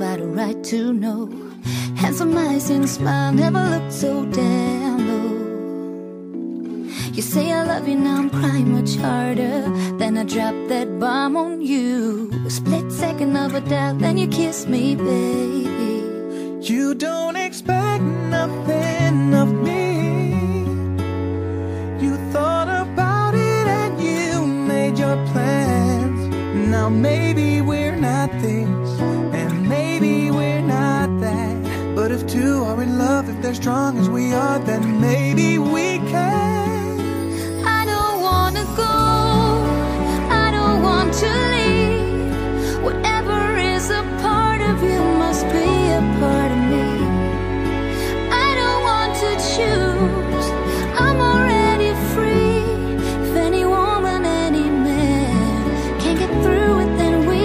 got a right to know. Handsome eyes and smile never looked so damn low. You say I love you, now I'm crying much harder. Then I drop that bomb on you. A split second of a doubt, then you kiss me, baby. You don't expect nothing of me. You thought about it and you made your plans. Now maybe we're not this, and maybe we're not that. But if two are in love, if they're strong as we are, then maybe we can. I don't wanna go, I don't want to leave. Whatever is a part of you must be a part of me. I don't want to choose, I'm already free. If any woman, any man can get through it, then we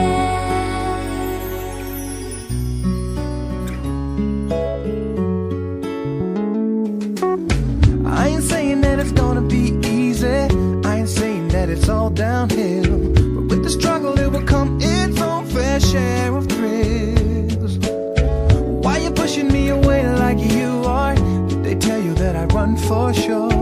can. I ain't saying that it's gonna be easy, I ain't saying that it's all downhill, but with the struggle it will come its own fair share of thrills. Why you pushing me away like you are? Did they tell you that I run for sure?